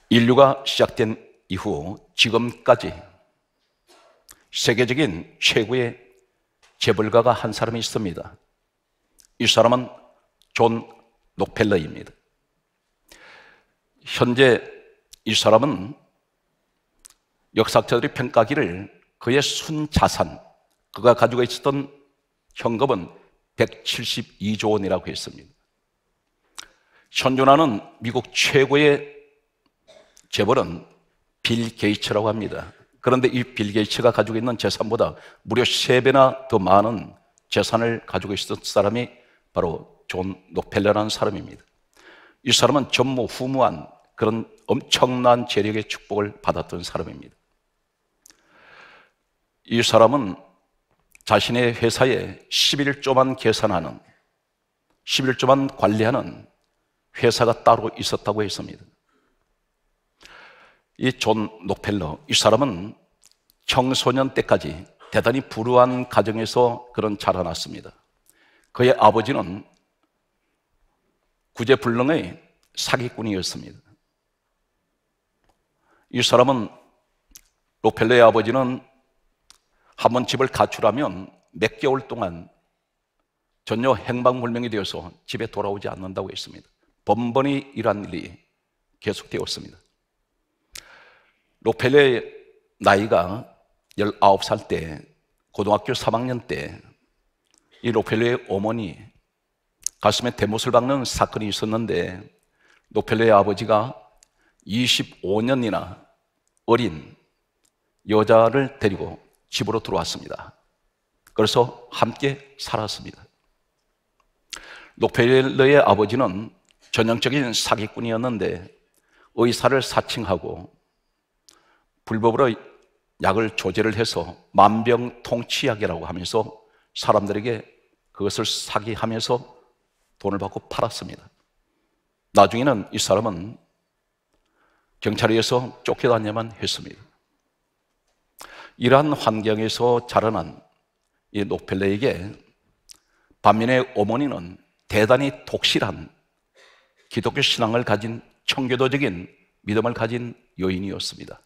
인류가 시작된 이후 지금까지 세계적인 최고의 재벌가가 한 사람이 있습니다. 이 사람은 존 록펠러입니다. 현재 이 사람은 역사학자들이 평가하기를 그의 순자산, 그가 가지고 있었던 현금은 172조 원이라고 했습니다. 현존하는 미국 최고의 재벌은 빌 게이츠라고 합니다. 그런데 이 빌 게이츠가 가지고 있는 재산보다 무려 3배나 더 많은 재산을 가지고 있었던 사람이 바로 존 록펠러라는 사람입니다. 이 사람은 전무후무한 그런 엄청난 재력의 축복을 받았던 사람입니다. 이 사람은 자신의 회사에 11조만 계산하는, 11조만 관리하는 회사가 따로 있었다고 했습니다. 이 존 록펠러, 이 사람은 청소년 때까지 대단히 불우한 가정에서 그런 자라났습니다. 그의 아버지는 구제불능의 사기꾼이었습니다. 이 사람은, 록펠러의 아버지는 한번 집을 가출하면 몇 개월 동안 전혀 행방불명이 되어서 집에 돌아오지 않는다고 했습니다. 번번이 이러한 일이 계속되었습니다. 록펠러의 나이가 19살 때, 고등학교 3학년 때, 이 록펠러의 어머니 가슴에 대못을 박는 사건이 있었는데, 록펠러의 아버지가 25년이나 어린 여자를 데리고 집으로 들어왔습니다. 그래서 함께 살았습니다. 록펠러의 아버지는 전형적인 사기꾼이었는데 의사를 사칭하고 불법으로 약을 조제를 해서 만병통치약이라고 하면서 사람들에게 그것을 사기하면서 돈을 받고 팔았습니다. 나중에는 이 사람은 경찰에 의해서 쫓겨다녀야만 했습니다. 이러한 환경에서 자라난 이 록펠러에게 반면에 어머니는 대단히 독실한 기독교 신앙을 가진 청교도적인 믿음을 가진 여인이었습니다.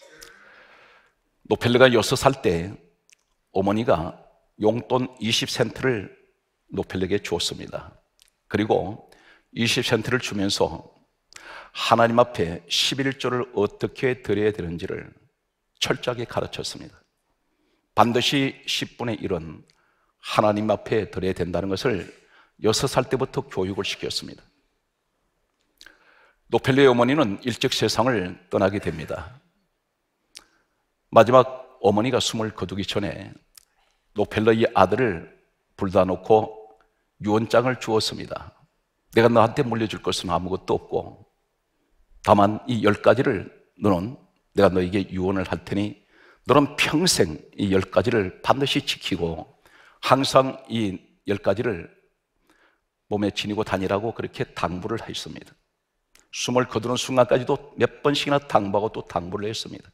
록펠러가 6살 때 어머니가 용돈 20센트를 록펠러에게 주었습니다. 그리고 20센트를 주면서 하나님 앞에 11조를 어떻게 드려야 되는지를 철저하게 가르쳤습니다. 반드시 10분의 1은 하나님 앞에 드려야 된다는 것을 6살 때부터 교육을 시켰습니다. 록펠러의 어머니는 일찍 세상을 떠나게 됩니다. 마지막 어머니가 숨을 거두기 전에 록펠러의 아들을 불러다 놓고 유언장을 주었습니다. 내가 너한테 물려줄 것은 아무것도 없고 다만 이 10가지를 너는 내가 너에게 유언을 할 테니 너는 평생 이 10가지를 반드시 지키고 항상 이 10가지를 몸에 지니고 다니라고 그렇게 당부를 했습니다. 숨을 거두는 순간까지도 몇 번씩이나 당부하고 또 당부를 했습니다.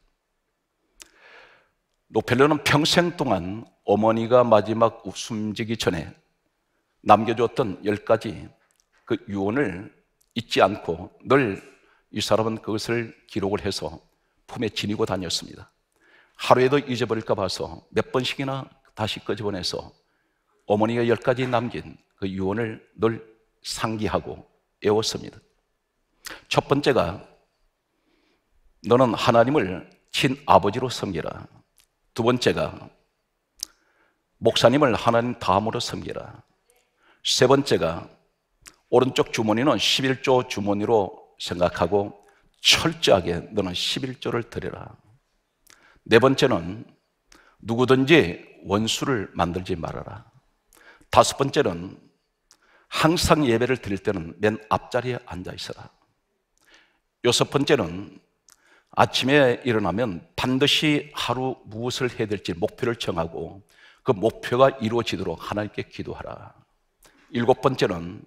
록펠러는 평생 동안 어머니가 마지막 숨지기 전에 남겨주었던 10가지 그 유언을 잊지 않고 늘 이 사람은 그것을 기록을 해서 품에 지니고 다녔습니다. 하루에도 잊어버릴까 봐서 몇 번씩이나 다시 끄집어내서 어머니가 10가지 남긴 그 유언을 늘 상기하고 외웠습니다. 첫 번째가 너는 하나님을 친아버지로 섬기라. 두 번째가 목사님을 하나님 다음으로 섬기라. 세 번째가 오른쪽 주머니는 11조 주머니로 생각하고 철저하게 너는 11조를 드려라. 네 번째는 누구든지 원수를 만들지 말아라. 다섯 번째는 항상 예배를 드릴 때는 맨 앞자리에 앉아 있어라. 여섯 번째는 아침에 일어나면 반드시 하루 무엇을 해야 될지 목표를 정하고 그 목표가 이루어지도록 하나님께 기도하라. 일곱 번째는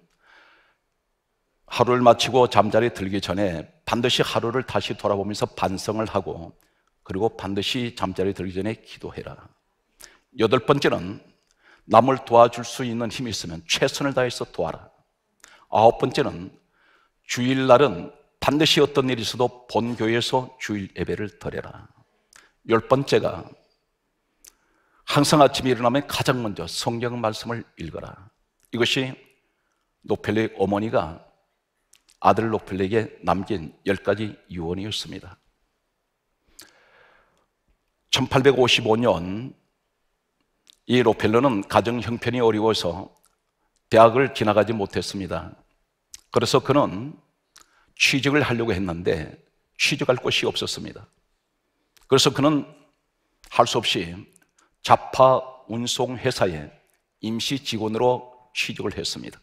하루를 마치고 잠자리에 들기 전에 반드시 하루를 다시 돌아보면서 반성을 하고 그리고 반드시 잠자리에 들기 전에 기도해라. 여덟 번째는 남을 도와줄 수 있는 힘이 있으면 최선을 다해서 도와라. 아홉 번째는 주일날은 반드시 어떤 일이 있어도 본교회에서 주일 예배를 드려라. 10번째가 항상 아침에 일어나면 가장 먼저 성경 말씀을 읽어라. 이것이 노펠레의 어머니가 아들 노펠레에게 남긴 10가지 유언이었습니다. 1855년 이 노펠러는 가정 형편이 어려워서 대학을 지나가지 못했습니다. 그래서 그는 취직을 하려고 했는데 취직할 곳이 없었습니다. 그래서 그는 할 수 없이 자파 운송 회사에 임시 직원으로 취직을 했습니다.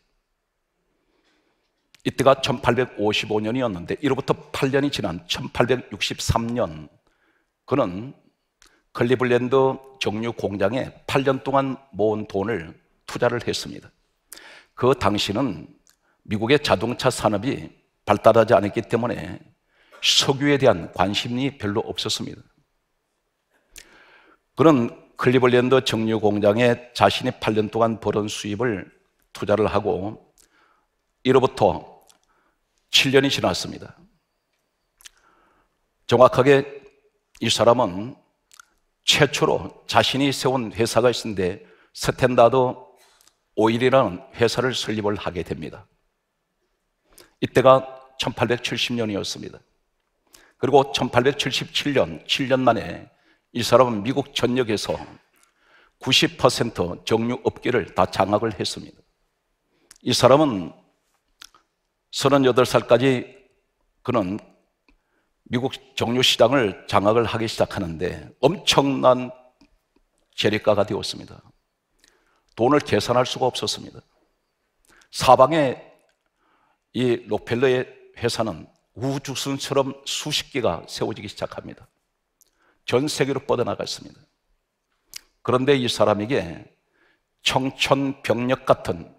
이때가 1855년이었는데 이로부터 8년이 지난 1863년 그는 클리블랜드 정유 공장에 8년 동안 모은 돈을 투자를 했습니다. 그 당시는 미국의 자동차 산업이 발달하지 않았기 때문에 석유에 대한 관심이 별로 없었습니다. 그는 클리블랜드 정유 공장에 자신이 8년 동안 벌은 수입을 투자를 하고 이로부터 7년이 지났습니다. 정확하게 이 사람은 최초로 자신이 세운 회사가 있는데 스탠다드 오일이라는 회사를 설립을 하게 됩니다. 이때가 1870년이었습니다. 그리고 1877년, 7년 만에 이 사람은 미국 전역에서 90% 정유업계를 다 장악을 했습니다. 이 사람은 38살까지 그는 미국 정유시장을 장악을 하기 시작하는데 엄청난 재력가가 되었습니다. 돈을 계산할 수가 없었습니다. 사방에 이 록펠러의 회사는 우주선처럼 수십 개가 세워지기 시작합니다. 전 세계로 뻗어나갔습니다. 그런데 이 사람에게 청천벽력 같은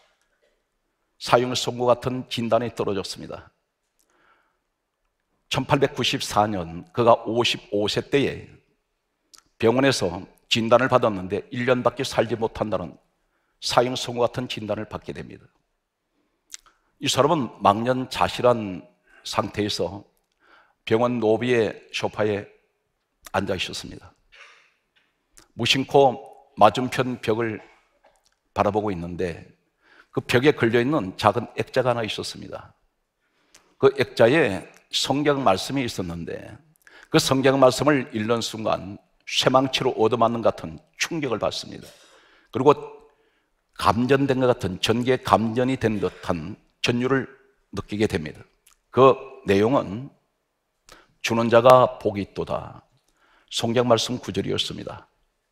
사형선고 같은 진단이 떨어졌습니다. 1894년 그가 55세 때에 병원에서 진단을 받았는데 1년밖에 살지 못한다는 사형선고 같은 진단을 받게 됩니다. 이 사람은 망년자실한 상태에서 병원 로비의 소파에 앉아 있었습니다. 무심코 맞은편 벽을 바라보고 있는데 그 벽에 걸려있는 작은 액자가 하나 있었습니다. 그 액자에 성경 말씀이 있었는데 그 성경 말씀을 읽는 순간 쇠망치로 얻어맞는 같은 충격을 받습니다. 그리고 감전된 것 같은 전기에 감전이 된 듯한 전율을 느끼게 됩니다. 그 내용은 주는 자가 복이 있도다. 성경 말씀 구절이었습니다.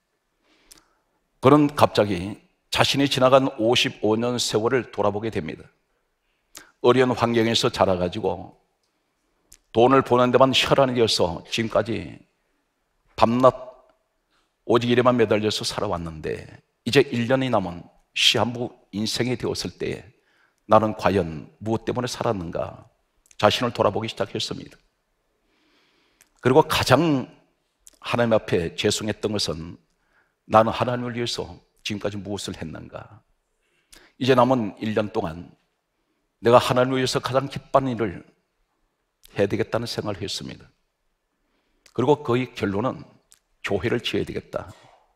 그는 갑자기 자신이 지나간 55년 세월을 돌아보게 됩니다. 어려운 환경에서 자라가지고 돈을 버는 데만 혈안이 되어서 지금까지 밤낮 오직 일에만 매달려서 살아왔는데 이제 1년이 남은 시한부 인생이 되었을 때에 나는 과연 무엇 때문에 살았는가 자신을 돌아보기 시작했습니다. 그리고 가장 하나님 앞에 죄송했던 것은 나는 하나님을 위해서 지금까지 무엇을 했는가. 이제 남은 1년 동안 내가 하나님을 위해서 가장 기쁜 일을 해야 되겠다는 생각을 했습니다. 그리고 그의 결론은 교회를 지어야 되겠다.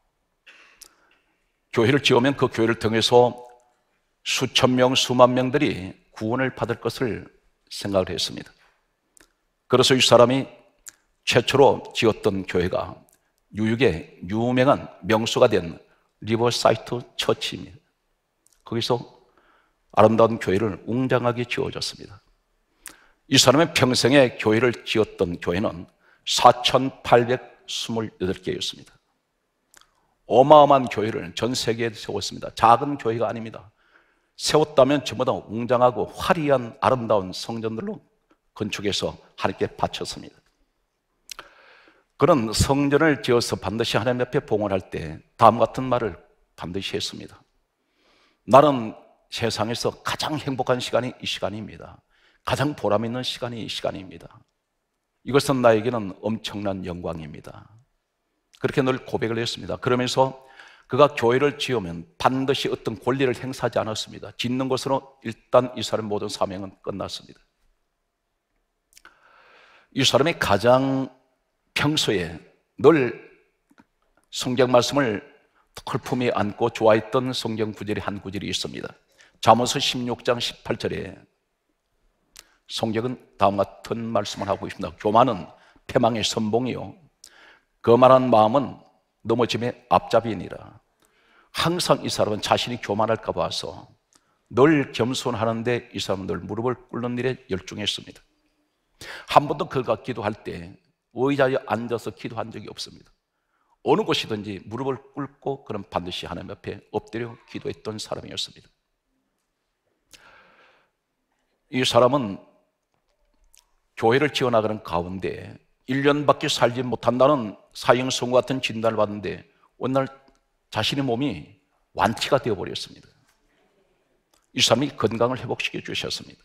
교회를 지으면 그 교회를 통해서 수천 명, 수만 명들이 구원을 받을 것을 생각을 했습니다. 그래서 이 사람이 최초로 지었던 교회가 뉴욕의 유명한 명소가 된 리버사이트 처치입니다. 거기서 아름다운 교회를 웅장하게 지어졌습니다. 이 사람의 평생에 교회를 지었던 교회는 4,828개였습니다. 어마어마한 교회를 전 세계에 세웠습니다. 작은 교회가 아닙니다. 세웠다면 전부 다 웅장하고 화려한 아름다운 성전들로 건축해서 하나님께 바쳤습니다. 그런 성전을 지어서 반드시 하나님 앞에 봉헌할 때 다음 같은 말을 반드시 했습니다. 나는 세상에서 가장 행복한 시간이 이 시간입니다. 가장 보람 있는 시간이 이 시간입니다. 이것은 나에게는 엄청난 영광입니다. 그렇게 늘 고백을 했습니다. 그러면서 그가 교회를 지으면 반드시 어떤 권리를 행사하지 않았습니다. 짓는 것으로 일단 이 사람의 모든 사명은 끝났습니다. 이 사람이 가장 평소에 늘 성경 말씀을 털품에 안고 좋아했던 성경 구절이 한 구절이 있습니다. 잠언서 16장 18절에 성경은 다음 같은 말씀을 하고 있습니다. 교만은 패망의 선봉이요 거만한 마음은 넘어짐의 앞잡이니라. 항상 이 사람은 자신이 교만할까 봐서 늘 겸손하는데 이 사람은 늘 무릎을 꿇는 일에 열중했습니다. 한 번도 그가 기도할 때 의자에 앉아서 기도한 적이 없습니다. 어느 곳이든지 무릎을 꿇고 그는 반드시 하나님 앞에 엎드려 기도했던 사람이었습니다. 이 사람은 교회를 지어나가는 가운데 1년밖에 살지 못한다는 사형선고 같은 진단을 받는데 어느 날 자신의 몸이 완치가 되어버렸습니다. 이 사람이 건강을 회복시켜 주셨습니다.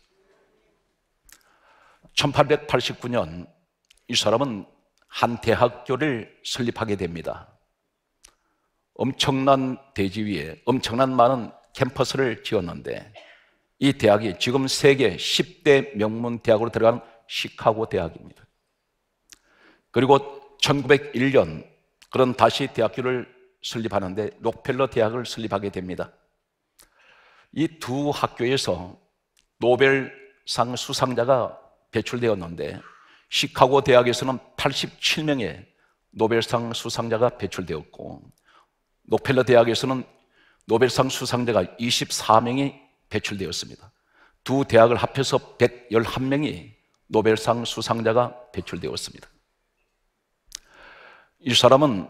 1889년 이 사람은 한 대학교를 설립하게 됩니다. 엄청난 대지 위에 엄청난 많은 캠퍼스를 지었는데 이 대학이 지금 세계 10대 명문 대학으로 들어간 시카고 대학입니다. 그리고 1901년 그런 다시 대학교를 설립하는데 록펠러 대학을 설립하게 됩니다. 이 두 학교에서 노벨상 수상자가 배출되었는데 시카고 대학에서는 87명의 노벨상 수상자가 배출되었고 록펠러 대학에서는 노벨상 수상자가 24명이 배출되었습니다. 두 대학을 합해서 111명이 노벨상 수상자가 배출되었습니다. 이 사람은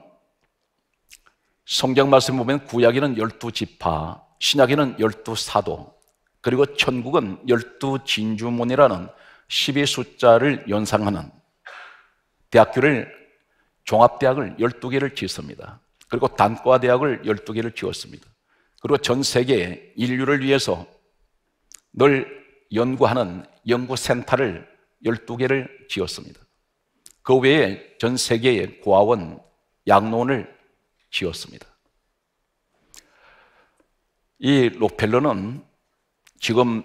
성경 말씀 보면 구약에는 12지파, 신약에는 12사도, 그리고 천국은 12진주문이라는 10의 숫자를 연상하는 대학교를 종합대학을 12개를 지었습니다. 그리고 단과대학을 12개를 지었습니다. 그리고 전 세계 인류를 위해서 늘 연구하는 연구센터를 12개를 지었습니다. 그 외에 전 세계의 고아원, 양로원을 지었습니다. 이 록펠러는 지금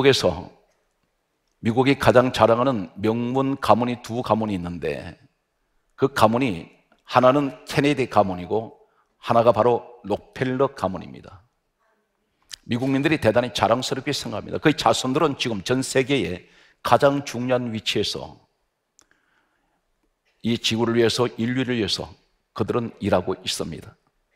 미국이 가장 자랑하는 명문 가문이 두 가문이 있는데 그 가문이 하나는 케네디 가문이고 하나가 바로 록펠러 가문입니다. 미국민들이 대단히 자랑스럽게 생각합니다. 그의 자손들은 지금 전 세계에 가장 중요한 위치에서 이 지구를 위해서 인류를 위해서 그들은 일하고 있습니다.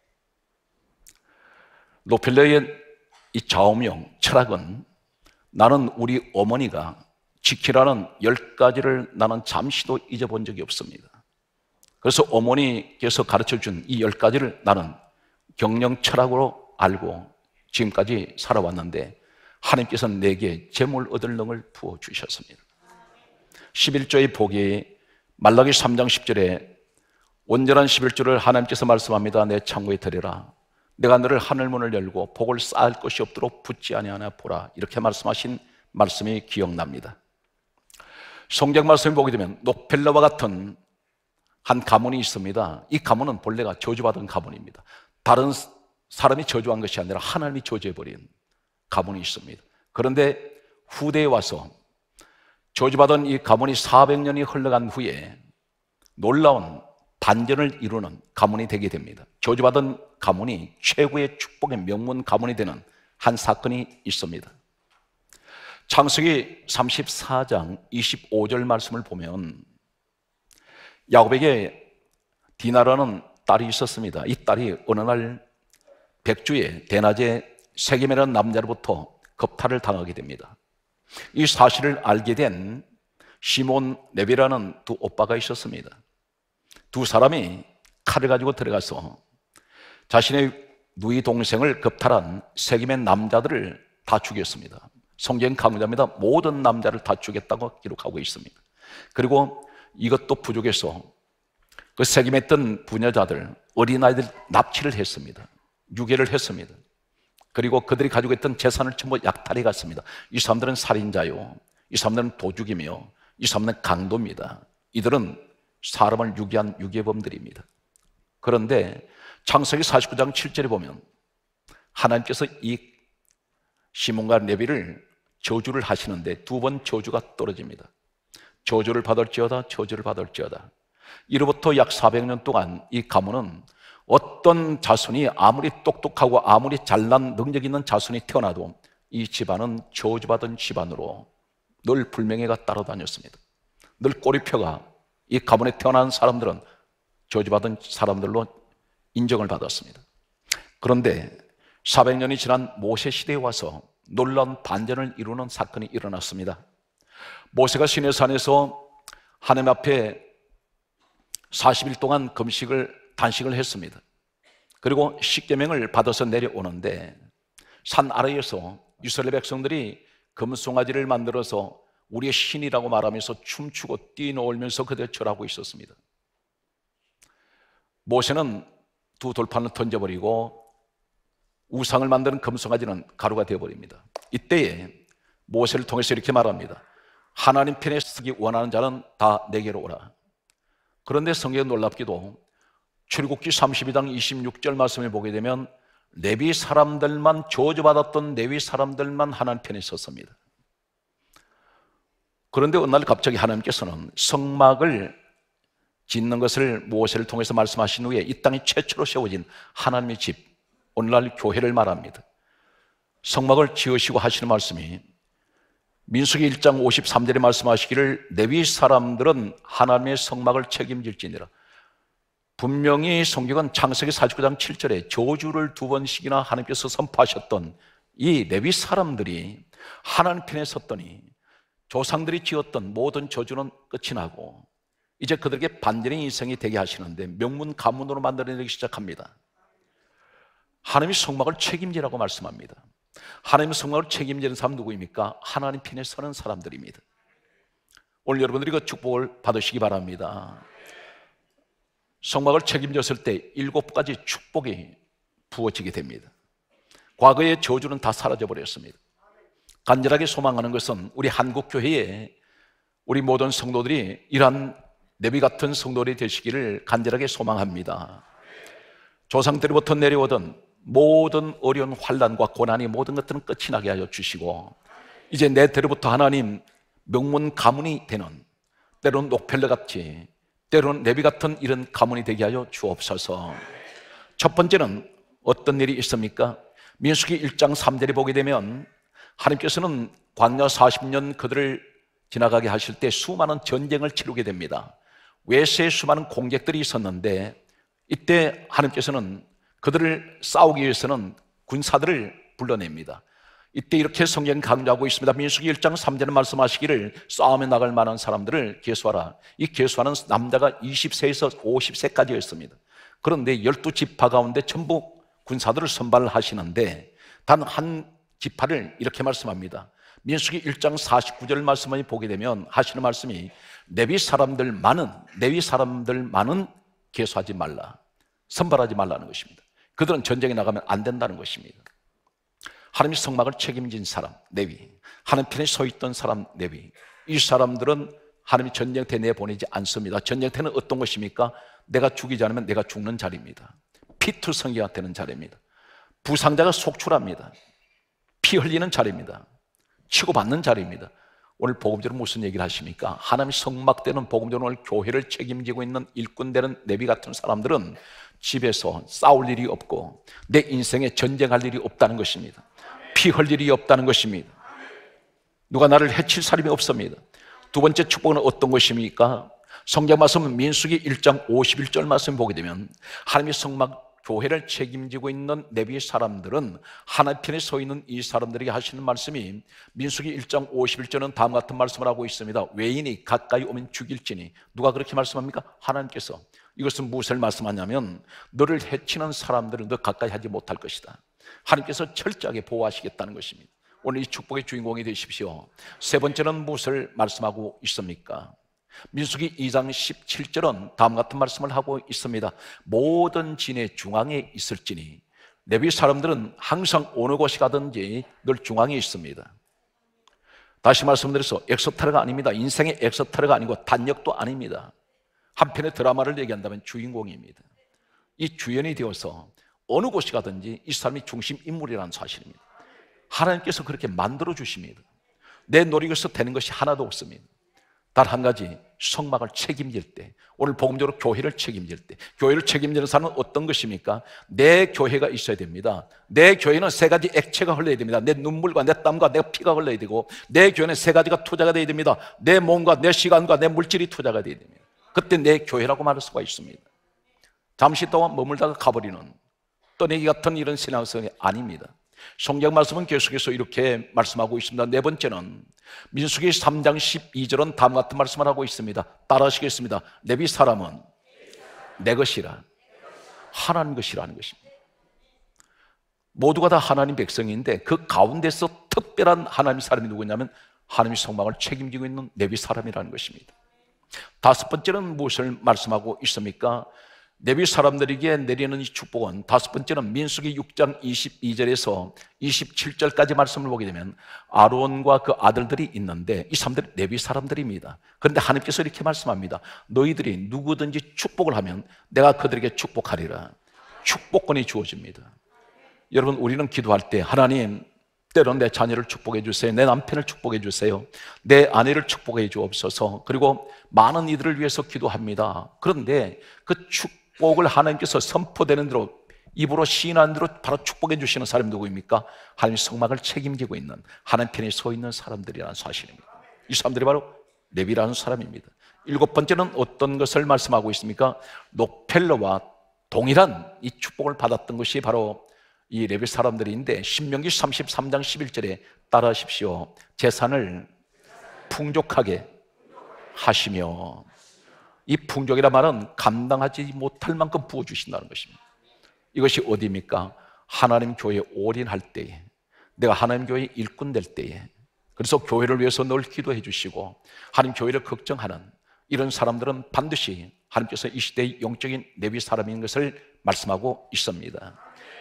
록펠러의 이 좌우명, 철학은 나는 우리 어머니가 지키라는 10가지를 나는 잠시도 잊어본 적이 없습니다. 그래서 어머니께서 가르쳐준 이 10가지를 나는 경영 철학으로 알고 지금까지 살아왔는데 하나님께서는 내게 재물 얻을 능을 부어주셨습니다. 11조의 복이 말라기 3장 10절에 온전한 11조를 하나님께서 말씀합니다. 내 창고에 들여라. 내가 너를 하늘문을 열고 복을 쌓을 것이 없도록 붙지 아니하나 보라. 이렇게 말씀하신 말씀이 기억납니다. 성경 말씀을 보게 되면 록펠러와 같은 한 가문이 있습니다. 이 가문은 본래가 저주받은 가문입니다. 다른 사람이 저주한 것이 아니라 하나님이 저주해버린 가문이 있습니다. 그런데 후대에 와서 저주받은 이 가문이 400년이 흘러간 후에 놀라운 반전을 이루는 가문이 되게 됩니다. 저주받은 가문이 최고의 축복의 명문 가문이 되는 한 사건이 있습니다. 창세기 34장 25절 말씀을 보면 야곱에게 디나라는 딸이 있었습니다. 이 딸이 어느 날 백주에 대낮에 세겜이라는 남자로부터 겁탈을 당하게 됩니다. 이 사실을 알게 된 시몬 레비라는 두 오빠가 있었습니다. 두 사람이 칼을 가지고 들어가서 자신의 누이 동생을 겁탈한 세겜의 남자들을 다 죽였습니다. 성경 강조합니다. 모든 남자를 다 죽였다고 기록하고 있습니다. 그리고 이것도 부족해서 그 세겜에 있던 부녀자들, 어린아이들 납치를 했습니다. 유괴를 했습니다. 그리고 그들이 가지고 있던 재산을 전부 약탈해 갔습니다. 이 사람들은 살인자요, 이 사람들은 도둑이며 이 사람들은 강도입니다. 이들은 사람을 유괴한 유괴범들입니다. 그런데 창세기 49장 7절에 보면 하나님께서 이 시몬과 레비를 저주를 하시는데 두 번 저주가 떨어집니다. 저주를 받을지어다, 저주를 받을지어다. 이로부터 약 400년 동안 이 가문은 어떤 자손이 아무리 똑똑하고 아무리 잘난 능력 있는 자손이 태어나도 이 집안은 저주받은 집안으로 늘 불명예가 따라다녔습니다. 늘 꼬리표가 이 가문에 태어난 사람들은 저주받은 사람들로 인정을 받았습니다. 그런데 400년이 지난 모세 시대에 와서 놀라운 반전을 이루는 사건이 일어났습니다. 모세가 시내산에서 하나님 앞에 40일 동안 단식을 했습니다. 그리고 십계명을 받아서 내려오는데 산 아래에서 이스라엘 백성들이 금송아지를 만들어서 우리의 신이라고 말하면서 춤추고 뛰놀면서 그들 절하고 있었습니다. 모세는 두 돌판을 던져버리고 우상을 만드는 금송아지는 가루가 되어버립니다. 이때에 모세를 통해서 이렇게 말합니다. 하나님 편에 서기 원하는 자는 다 내게로 오라. 그런데 성경에 놀랍게도 출애굽기 32장 26절 말씀을 보게 되면 레위 사람들만, 저주받았던 레위 사람들만 하나님 편에 섰습니다. 그런데 어느 날 갑자기 하나님께서는 성막을 짓는 것을 모세를 통해서 말씀하신 후에 이 땅에 최초로 세워진 하나님의 집, 오늘날 교회를 말합니다. 성막을 지으시고 하시는 말씀이 민수기 1장 53절에 말씀하시기를 레위 사람들은 하나님의 성막을 책임질지니라. 분명히 성경은 창세기 49장 7절에 저주를 2번씩이나 하나님께서 선포하셨던 이 레위 사람들이 하나님 편에 섰더니 조상들이 지었던 모든 저주는 끝이 나고 이제 그들에게 반전의 인생이 되게 하시는데 명문 가문으로 만들어내기 시작합니다. 하나님이 성막을 책임지라고 말씀합니다. 하나님 성막을 책임지는 사람 누구입니까? 하나님 편에 서는 사람들입니다. 오늘 여러분들이 그 축복을 받으시기 바랍니다. 성막을 책임졌을 때 7가지 축복이 부어지게 됩니다. 과거의 저주는 다 사라져 버렸습니다. 간절하게 소망하는 것은 우리 한국교회에 우리 모든 성도들이 이러한 레위 같은 성도들이 되시기를 간절하게 소망합니다. 조상 때부터 내려오던 모든 어려운 환난과 고난이 모든 것들은 끝이 나게 하여 주시고 이제 내 때로부터 하나님 명문 가문이 되는, 때로는 록펠러 같이, 때로는 레위 같은 이런 가문이 되게 하여 주옵소서. 첫 번째는 어떤 일이 있습니까? 민수기 1장 3절에 보게 되면 하나님께서는 광야 40년 그들을 지나가게 하실 때 수많은 전쟁을 치르게 됩니다. 외세의 수많은 공격들이 있었는데 이때 하나님께서는 그들을 싸우기 위해서는 군사들을 불러냅니다. 이때 이렇게 성경 강조하고 있습니다. 민수기 1장 3절에 말씀하시기를 싸움에 나갈 만한 사람들을 계수하라. 이 계수하는 남자가 20세에서 50세까지였습니다. 그런데 12지파 가운데 전부 군사들을 선발을 하시는데 단 한 지파를 이렇게 말씀합니다. 민수기 1장 49절 말씀을 보게 되면 하시는 말씀이 레위 사람들만은 계수하지 말라, 선발하지 말라는 것입니다. 그들은 전쟁에 나가면 안 된다는 것입니다. 하나님의 성막을 책임진 사람 레위, 하나님 편에 서 있던 사람 레위, 이 사람들은 하나님이 전쟁터에 내보내지 않습니다. 전쟁터는 어떤 것입니까? 내가 죽이지 않으면 내가 죽는 자리입니다. 피투성이가 되는 자리입니다. 부상자가 속출합니다. 피 흘리는 자리입니다. 치고받는 자리입니다. 오늘 복음적으로 무슨 얘기를 하십니까? 하나님의 성막되는 복음적으로 오늘 교회를 책임지고 있는 일꾼되는 레위 같은 사람들은 집에서 싸울 일이 없고 내 인생에 전쟁할 일이 없다는 것입니다. 피 흘릴 일이 없다는 것입니다. 누가 나를 해칠 사람이 없습니다. 두 번째 축복은 어떤 것입니까? 성경 말씀 민수기 1장 51절 말씀 보게 되면 하나님의 성막 교회를 책임지고 있는 레위 사람들은 하나님 편에 서 있는 이 사람들에게 하시는 말씀이 민수기 1장 51절은 다음 같은 말씀을 하고 있습니다. 외인이 가까이 오면 죽일지니. 누가 그렇게 말씀합니까? 하나님께서. 이것은 무엇을 말씀하냐면 너를 해치는 사람들은 너 가까이 하지 못할 것이다. 하나님께서 철저하게 보호하시겠다는 것입니다. 오늘 이 축복의 주인공이 되십시오. 세 번째는 무엇을 말씀하고 있습니까? 민수기 2장 17절은 다음 같은 말씀을 하고 있습니다. 모든 진의 중앙에 있을지니. 레위 사람들은 항상 어느 곳이 가든지 늘 중앙에 있습니다. 다시 말씀드려서 엑소타르가 아닙니다. 인생의 엑소타르가 아니고 단역도 아닙니다. 한편의 드라마를 얘기한다면 주인공입니다. 이 주연이 되어서 어느 곳이 가든지 이 사람이 중심 인물이라는 사실입니다. 하나님께서 그렇게 만들어 주십니다. 내 노력에서 되는 것이 하나도 없습니다. 단 한 가지, 성막을 책임질 때, 오늘 복음적으로 교회를 책임질 때, 교회를 책임지는 사람은 어떤 것입니까? 내 교회가 있어야 됩니다. 내 교회는 세 가지 액체가 흘러야 됩니다. 내 눈물과 내 땀과 내 피가 흘러야 되고, 내 교회는 세 가지가 투자가 돼야 됩니다. 내 몸과 내 시간과 내 물질이 투자가 돼야 됩니다. 그때 내 교회라고 말할 수가 있습니다. 잠시 동안 머물다가 가버리는 떠내기 같은 이런 신앙성이 아닙니다. 성경 말씀은 계속해서 이렇게 말씀하고 있습니다. 네 번째는 민수기 3장 12절은 다음과 같은 말씀을 하고 있습니다. 따라하시겠습니다. 레위 사람은 내 것이라, 하나님 것이라는 것입니다. 모두가 다 하나님 백성인데 그 가운데서 특별한 하나님 사람이 누구냐면 하나님의 성막을 책임지고 있는 레위 사람이라는 것입니다. 다섯 번째는 무엇을 말씀하고 있습니까? 레위 사람들에게 내리는 이 축복은, 다섯 번째는 민수기 6장 22절에서 27절까지 말씀을 보게 되면 아론과 그 아들들이 있는데 이 사람들이 레위 사람들입니다. 그런데 하나님께서 이렇게 말씀합니다. 너희들이 누구든지 축복을 하면 내가 그들에게 축복하리라. 축복권이 주어집니다. 여러분, 우리는 기도할 때 하나님, 때로는 내 자녀를 축복해 주세요, 내 남편을 축복해 주세요, 내 아내를 축복해 주옵소서, 그리고 많은 이들을 위해서 기도합니다. 그런데 그 축복을 하나님께서 선포되는 대로 입으로 시인하는 대로 바로 축복해 주시는 사람이 누구입니까? 하나님의 성막을 책임지고 있는, 하나님 편에 서 있는 사람들이라는 사실입니다. 이 사람들이 바로 레위라는 사람입니다. 일곱 번째는 어떤 것을 말씀하고 있습니까? 록펠러와 동일한 이 축복을 받았던 것이 바로 이 레위 사람들인데 신명기 33장 11절에 따라하십시오. 재산을 풍족하게 하시며, 이 풍족이란 말은 감당하지 못할 만큼 부어주신다는 것입니다. 이것이 어디입니까? 하나님 교회에 올인할 때에, 내가 하나님 교회의 일꾼 될 때에, 그래서 교회를 위해서 늘 기도해 주시고 하나님 교회를 걱정하는 이런 사람들은 반드시 하나님께서 이 시대의 영적인 레위 사람인 것을 말씀하고 있습니다.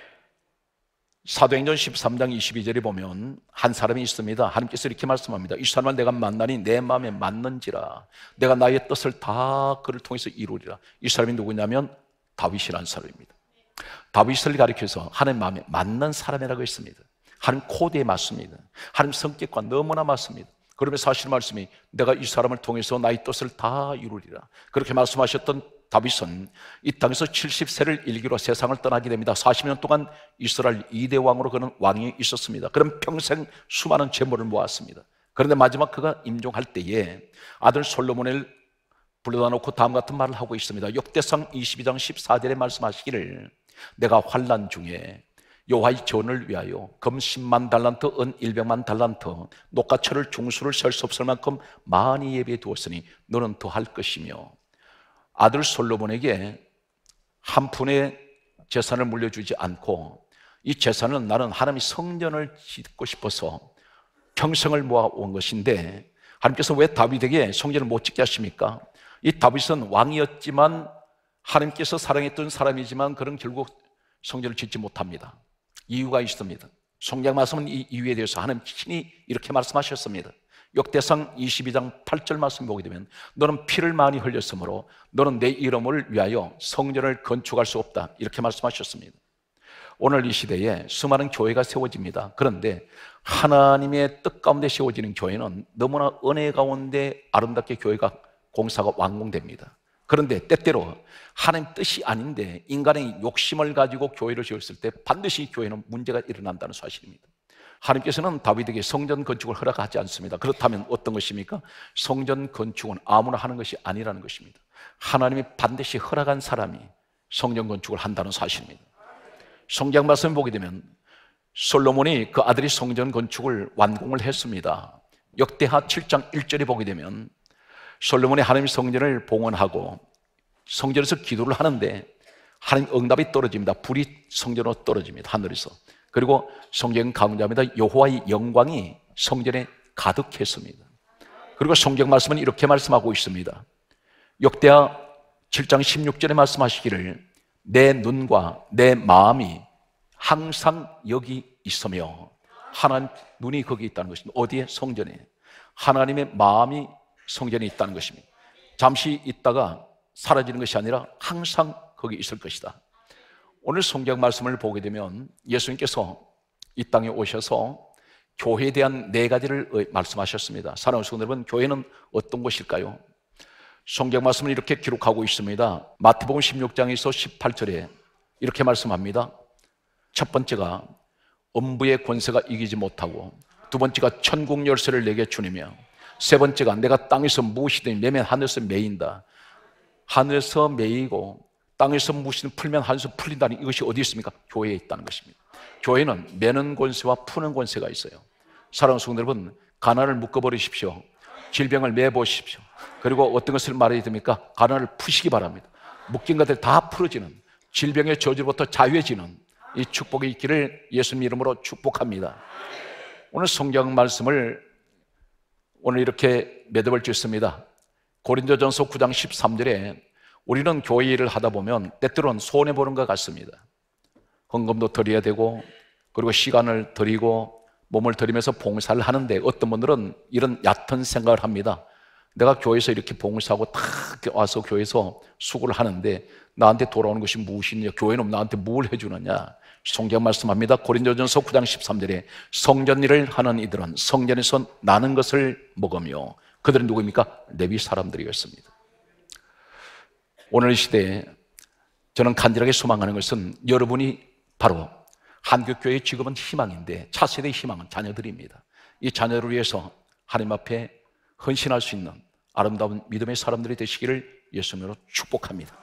사도행전 13장 22절에 보면 한 사람이 있습니다. 하나님께서 이렇게 말씀합니다. 이 사람을 내가 만나니 내 마음에 맞는지라, 내가 나의 뜻을 다 그를 통해서 이루리라. 이 사람이 누구냐면 다윗이라는 사람입니다. 다윗을 가리켜서 하나님 마음에 맞는 사람이라고 했습니다. 하나님 코드에 맞습니다. 하나님 성격과 너무나 맞습니다. 그러면서 하시는 말씀이 내가 이 사람을 통해서 나의 뜻을 다 이루리라. 그렇게 말씀하셨던 다윗은 이 땅에서 70세를 일기로 세상을 떠나게 됩니다. 40년 동안 이스라엘 2대 왕으로 그는 왕이 있었습니다. 그럼 평생 수많은 재물을 모았습니다. 그런데 마지막 그가 임종할 때에 아들 솔로몬을 불러다 놓고 다음 같은 말을 하고 있습니다. 역대상 22장 14절에 말씀하시기를 내가 환난 중에 여호와의 전을 위하여 금 10만 달란트, 은 100만 달란트, 녹과철을 중수를 셀 수 없을 만큼 많이 예비해 두었으니 너는 더할 것이며, 아들 솔로몬에게 한 푼의 재산을 물려주지 않고 이 재산은 나는 하나님의 성전을 짓고 싶어서 평생을 모아온 것인데 하나님께서 왜 다윗에게 성전을 못 짓게 하십니까? 이 다윗은 왕이었지만 하나님께서 사랑했던 사람이지만 그는 결국 성전을 짓지 못합니다. 이유가 있습니다. 성경 말씀은 이 이유에 대해서 하나님 친히 이렇게 말씀하셨습니다. 역대상 22장 8절 말씀 보게 되면 너는 피를 많이 흘렸으므로 너는 내 이름을 위하여 성전을 건축할 수 없다, 이렇게 말씀하셨습니다. 오늘 이 시대에 수많은 교회가 세워집니다. 그런데 하나님의 뜻 가운데 세워지는 교회는 너무나 은혜 가운데 아름답게 교회가 공사가 완공됩니다. 그런데 때때로 하나님 뜻이 아닌데 인간의 욕심을 가지고 교회를 세웠을 때 반드시 교회는 문제가 일어난다는 사실입니다. 하나님께서는 다윗에게 성전 건축을 허락하지 않습니다. 그렇다면 어떤 것입니까? 성전 건축은 아무나 하는 것이 아니라는 것입니다. 하나님이 반드시 허락한 사람이 성전 건축을 한다는 사실입니다. 성경 말씀 보게 되면 솔로몬이 그 아들이 성전 건축을 완공을 했습니다. 역대하 7장 1절에 보게 되면 솔로몬이 하나님의 성전을 봉헌하고 성전에서 기도를 하는데 하나님 응답이 떨어집니다. 불이 성전으로 떨어집니다. 하늘에서. 그리고 성경 가운데입니다. 여호와의 영광이 성전에 가득했습니다. 그리고 성경 말씀은 이렇게 말씀하고 있습니다. 역대하 7장 16절에 말씀하시기를 내 눈과 내 마음이 항상 여기 있으며, 하나님 눈이 거기 있다는 것입니다. 어디에? 성전에. 하나님의 마음이 성전에 있다는 것입니다. 잠시 있다가 사라지는 것이 아니라 항상 거기 있을 것이다. 오늘 성경 말씀을 보게 되면 예수님께서 이 땅에 오셔서 교회에 대한 네 가지를 말씀하셨습니다. 사랑하는 성도 여러분, 교회는 어떤 곳일까요? 성경 말씀을 이렇게 기록하고 있습니다. 마태복음 16장에서 18절에 이렇게 말씀합니다. 첫 번째가 음부의 권세가 이기지 못하고, 두 번째가 천국 열쇠를 내게 주니며, 세 번째가 내가 땅에서 무엇이든 매면 하늘에서 매인다. 하늘에서 매이고 땅에서 무엇이든 풀면 하늘에서 풀린다는 이것이 어디 있습니까? 교회에 있다는 것입니다. 교회는 매는 권세와 푸는 권세가 있어요. 사랑하는 성도 여러분, 가난을 묶어버리십시오. 질병을 매보십시오. 그리고 어떤 것을 말해야 됩니까? 가난을 푸시기 바랍니다. 묶인 것들 다 풀어지는, 질병의 저주로부터 자유해지는 이 축복이 있기를 예수님 이름으로 축복합니다. 오늘 성경 말씀을 오늘 이렇게 매듭을 짓습니다. 고린도전서 9장 13절에 우리는 교회 일을 하다 보면 때때로는 손해보는 것 같습니다. 헌금도 드려야 되고, 그리고 시간을 드리고 몸을 들이면서 봉사를 하는데, 어떤 분들은 이런 얕은 생각을 합니다. 내가 교회에서 이렇게 봉사하고 다 와서 교회에서 수고를 하는데 나한테 돌아오는 것이 무엇이냐, 교회는 나한테 뭘 해주느냐. 성경 말씀합니다. 고린도전서 9장 13절에 성전 일을 하는 이들은 성전에서 나는 것을 먹으며, 그들은 누구입니까? 레위 사람들이었습니다. 오늘 이 시대에 저는 간절하게 소망하는 것은 여러분이 바로 한국교회의 지금은 희망인데, 차세대의 희망은 자녀들입니다. 이 자녀를 위해서 하나님 앞에 헌신할 수 있는 아름다운 믿음의 사람들이 되시기를 예수님으로 축복합니다.